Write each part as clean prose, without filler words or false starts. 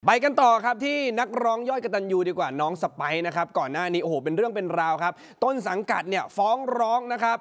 ไปกันต่อครับที่นักร้องยอดกตัญญูดีกว่าน้องสไปซ์นะครับก่อนหน้านี้โอ้โหเป็นเรื่องเป็นราวครับต้นสังกัดเนี่ยฟ้องร้องนะครับ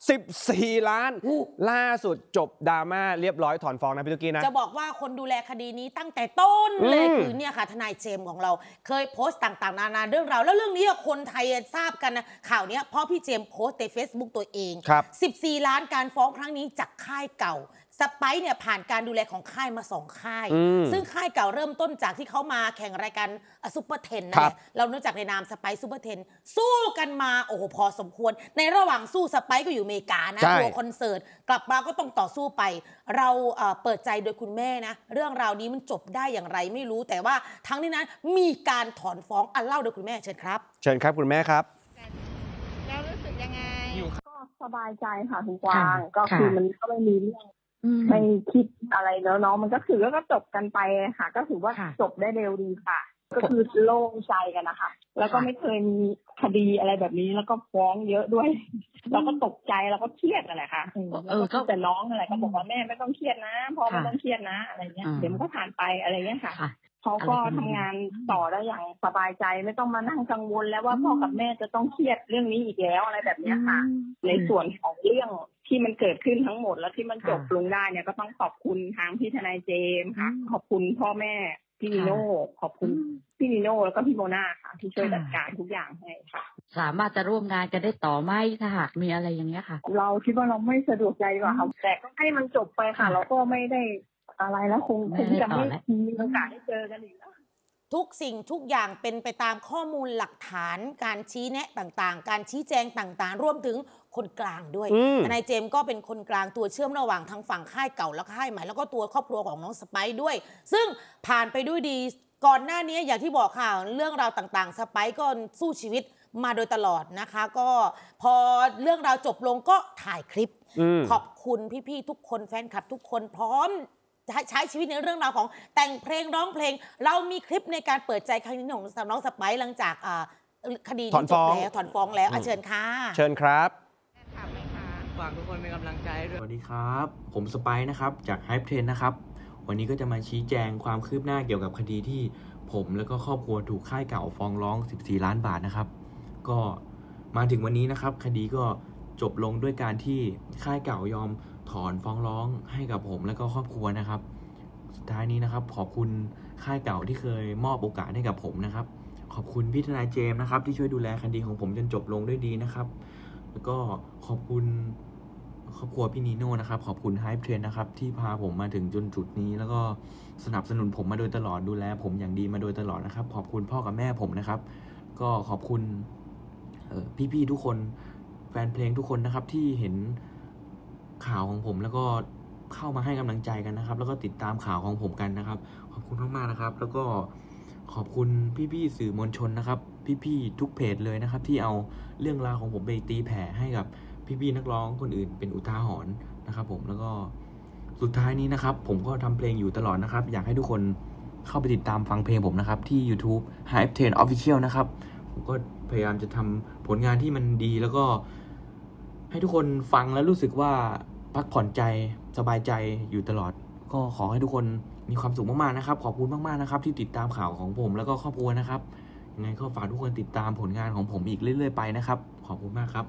14 ล้านล่าสุดจบดราม่าเรียบร้อยถอนฟ้องนะพี่ตุ๊กกี้นะจะบอกว่าคนดูแลคดีนี้ตั้งแต่ต้นเลยคือเนี่ยค่ะทนายเจมส์ของเราเคยโพสต์ต่างๆนานาเรื่องราวแล้วเรื่องนี้คนไทยทราบกันนะข่าวนี้เพราะพี่เจมส์โพสต์ใน Facebook ตัวเอง14 ล้านการฟ้องครั้งนี้จากค่ายเก่าสไปซ์เนี่ยผ่านการดูแลของค่ายมา2 ค่ายซึ่งค่ายเก่าเริ่มต้นจากที่เขามาแข่งรายการซุปเปอร์เทนนั่นแหละเรารู้จักในนามสไปซ์ซุปเปอร์เทนสู้กันมาโอ้โหพอสมควรในระหว่างสู้สไปซ์ก็อยู่อเมริกานะทัวร์คอนเสิร์ตกลับมาก็ต้องต่อสู้ไปเราเปิดใจโดยคุณแม่นะเรื่องราวนี้มันจบได้อย่างไรไม่รู้แต่ว่าทั้งนี้นั้นมีการถอนฟ้องเล่าโดยคุณแม่เชิญครับคุณแม่ครับแล้วรู้สึกยังไงก็สบายใจค่ะคุณกวางก็คือมันก็ไม่มีเรื่องไม่คิดอะไรแล้วเนาะมันก็คือก็จบกันไปค่ะก็ถือว่าจบได้เร็วดีค่ะก็คือโล่งใจกันนะคะแล้วก็ไม่เคยมีคดีอะไรแบบนี้แล้วก็ฟ้องเยอะด้วยเราก็ตกใจแล้วก็เครียดอะไรค่ะก็แต่น้องอะไรก็บอกว่าแม่ไม่ต้องเครียดนะพ่อไม่ต้องเครียดนะอะไรเงี้ยเดี๋ยวมันก็ผ่านไปอะไรเงี้ยค่ะเขาก็ทำงานต่อได้อย่างสบายใจไม่ต้องมานั่งกังวลแล้วว่าพ่อกับแม่จะต้องเครียดเรื่องนี้อีกแล้วอะไรแบบนี้ค่ะในส่วนของเรื่องที่มันเกิดขึ้นทั้งหมดแล้วที่มันจบลงได้เนี่ยก็ต้องขอบคุณทางพี่ทนายเจมส์ค่ะขอบคุณพ่อแม่พี่นิโน่ขอบคุณพี่นิโน่แล้วก็พี่โมนาค่ะที่ช่วยจัดการทุกอย่างให้ค่ะสามารถจะร่วมงานกันได้ต่อไหมถ้าหากมีอะไรอย่างเงี้ยค่ะเราคิดว่าเราไม่สะดวกใจกว่าค่ะแต่ก็ให้มันจบไปค่ะเราก็ไม่ได้อะไรแล้วคงจะไม่มีโอกาสได้เจอกันอีกแล้วทุกสิ่งทุกอย่างเป็นไปตามข้อมูลหลักฐานการชี้แนะต่างๆการชี้แจงต่างๆรวมถึงคนกลางด้วยทนายเจมส์ก็เป็นคนกลางตัวเชื่อมระหว่างทางฝั่งค่ายเก่าและค่ายใหม่แล้วก็ตัวครอบครัวของน้องสไปซ์ด้วยซึ่งผ่านไปด้วยดีก่อนหน้านี้อย่างที่บอกค่ะเรื่องราวต่างๆสไปซ์ก็สู้ชีวิตมาโดยตลอดนะคะก็พอเรื่องราวจบลงก็ถ่ายคลิปขอบคุณพี่ๆทุกคนแฟนคลับทุกคนพร้อมใช้ชีวิตในเรื่องราวของแต่งเพลงร้องเพลงเรามีคลิปในการเปิดใจครั้งนี้ของน้องสไปซ์หลังจากคดีที่จบแล้วถอนฟ้องแล้วเชิญค่ะเชิญครับฝากทุกคนเป็นกำลังใจด้วยสวัสดีครับผมสไปซ์นะครับจาก Hype Train นะครับวันนี้ก็จะมาชี้แจงความคืบหน้าเกี่ยวกับคดีที่ผมแล้วก็ครอบครัวถูกค่ายเก่าฟ้องร้อง14 ล้านบาทนะครับก็มาถึงวันนี้นะครับคดีก็จบลงด้วยการที่ค่ายเก่ายอมถอนฟ้องร้องให้กับผมและก็ครอบครัวนะครับสุดท้ายนี้นะครับขอบคุณค่ายเก่าที่เคยมอบโอกาสให้กับผมนะครับขอบคุณพี่ทนายเจมส์นะครับที่ช่วยดูแลคดีของผมจนจบลงด้วยดีนะครับแล้วก็ขอบคุณครอบครัวพี่นีโน่นะครับขอบคุณ Hype Train นะครับที่พาผมมาถึงจนจุดนี้แล้วก็สนับสนุนผมมาโดยตลอดดูแลผมอย่างดีมาโดยตลอดนะครับขอบคุณพ่อกับแม่ผมนะครับก็ขอบคุณพี่ๆทุกคนแฟนเพลงทุกคนนะครับที่เห็นข่าวของผมแล้วก็เข้ามาให้กำลังใจกันนะครับแล้วก็ติดตามข่าวของผมกันนะครับขอบคุณมากๆนะครับแล้วก็ขอบคุณพี่ๆสื่อมวลชนนะครับพี่ๆทุกเพจเลยนะครับที่เอาเรื่องราวของผมไปตีแผ่ให้กับพี่ๆนักร้องคนอื่นเป็นอุทาหรณ์นะครับผมแล้วก็สุดท้ายนี้นะครับผมก็ทำเพลงอยู่ตลอดนะครับอยากให้ทุกคนเข้าไปติดตามฟังเพลงผมนะครับที่ YouTube Hype Train Official นะครับผมก็พยายามจะทำผลงานที่มันดีแล้วก็ให้ทุกคนฟังแล้วรู้สึกว่าพักผ่อนใจสบายใจอยู่ตลอดก็ขอให้ทุกคนมีความสุขมากๆนะครับขอบคุณมากๆนะครับที่ติดตามข่าวของผมแล้วก็ครอบครัวนะครับยังไงก็ฝากทุกคนติดตามผลงานของผมอีกเรื่อยๆไปนะครับขอบคุณมากครับ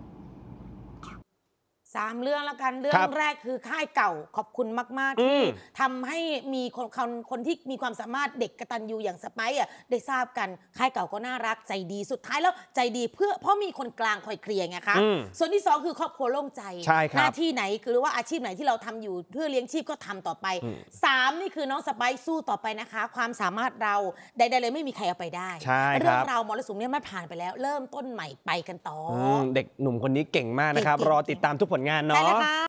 3 เรื่องแล้วกันเรื่องแรกคือค่ายเก่าขอบคุณมากๆที่ทำให้มีคนที่มีความสามารถเด็กกตัญญูอย่างสไปซ์ได้ทราบกันค่ายเก่าก็น่ารักใจดีสุดท้ายแล้วใจดีเพราะมีคนกลางคอยเคลียร์ไงคะส่วนที่2คือครอบครัวโล่งใจหน้าที่ไหนหรือว่าอาชีพไหนที่เราทำอยู่เพื่อเลี้ยงชีพก็ทำต่อไป3นี่คือน้องสไปซ์สู้ต่อไปนะคะความสามารถเราใดๆเลยไม่มีใครเอาไปได้เรื่องราวมรสุมเนี่ยมันผ่านไปแล้วเริ่มต้นใหม่ไปกันต่อเด็กหนุ่มคนนี้เก่งมากนะครับรอติดตามทุกผลงานเนาะ